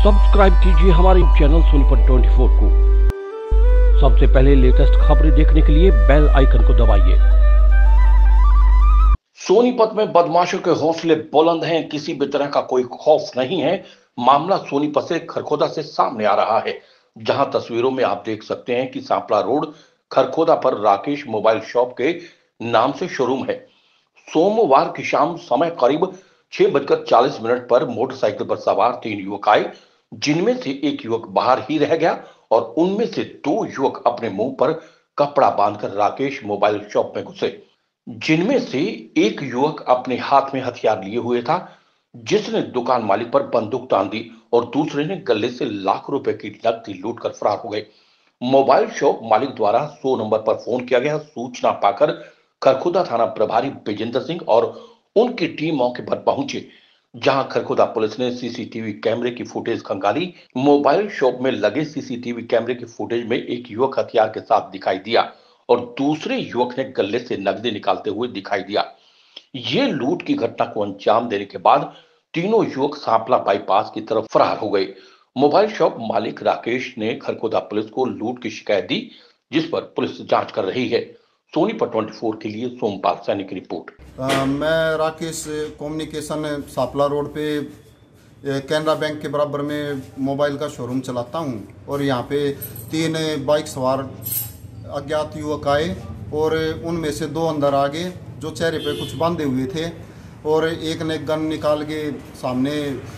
Subscribe कीजिए हमारे channel Sonipat 24 को। सबसे पहले लेटेस्ट खबरें देखने के लिए बेल आइकन को दबाइए। सोनीपत में बदमाशों के हौसले बुलंद हैं, किसी भी तरह का कोई खौफ नहीं है। मामला सोनीपत से खरखोदा से सामने आ रहा है, जहां तस्वीरों में आप देख सकते हैं कि सांपला रोड खरखोदा पर राकेश मोबाइल शॉप के नाम से शोरूम है। सोमवार की शाम समय करीब 6:40 पर मोटरसाइकिल पर सवार 3 युवक आए, जिनमें से एक युवक बाहर ही रह गया और उनमें से 2 युवक अपने मुंह पर कपड़ा बांधकर राकेश मोबाइल शॉप में घुसे, जिनमें से एक युवक अपने हाथ में हथियार लिए हुए था, जिसने दुकान मालिक पर बंदूक तान दी और दूसरे ने गले से लाख रुपए की नकदी लूटकर फरार हो गए। मोबाइल शॉप मालिक द्वारा 100 नंबर पर फोन किया गया। सूचना पाकर खरखोदा थाना प्रभारी विजेंद्र सिंह और उनकी टीम मौके पर पहुंचे, जहां खरखोदा पुलिस ने सीसीटीवी कैमरे की फुटेज खंगाली। मोबाइल शॉप में लगे सीसीटीवी कैमरे की फुटेज में एक युवक हथियार के साथ दिखाई दिया और दूसरे युवक ने गले से नकदी निकालते हुए दिखाई दिया। ये लूट की घटना को अंजाम देने के बाद तीनों युवक सांपला बाईपास की तरफ फरार हो गए। मोबाइल शॉप मालिक राकेश ने खरखोदा पुलिस को लूट की शिकायत दी, जिस पर पुलिस जांच कर रही है। सोनीपत 24 के लिए सोमपाल सैनी की रिपोर्ट। मैं राकेश कम्युनिकेशन सांपला रोड पे कैनरा बैंक के बराबर में मोबाइल का शोरूम चलाता हूं और यहाँ पे 3 बाइक सवार अज्ञात युवक आए और उनमें से 2 अंदर आ गए जो चेहरे पे कुछ बांधे हुए थे और एक ने गन निकाल के सामने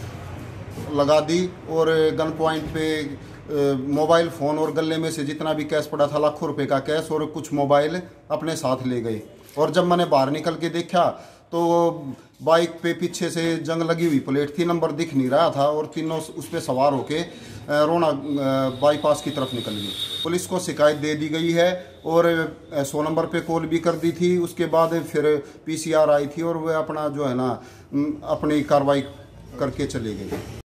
लगा दी और गन पॉइंट पे मोबाइल फ़ोन और गले में से जितना भी कैश पड़ा था लाखों रुपए का कैश और कुछ मोबाइल अपने साथ ले गए। और जब मैंने बाहर निकल के देखा तो बाइक पे पीछे से जंग लगी हुई प्लेट थी, नंबर दिख नहीं रहा था और तीनों उस पर सवार होके रोना बाईपास की तरफ निकल गई। पुलिस को शिकायत दे दी गई है और 100 नंबर पे कॉल भी कर दी थी। उसके बाद फिर पीसीआर आई थी और वह अपना जो है ना अपनी कार्रवाई करके चले गए।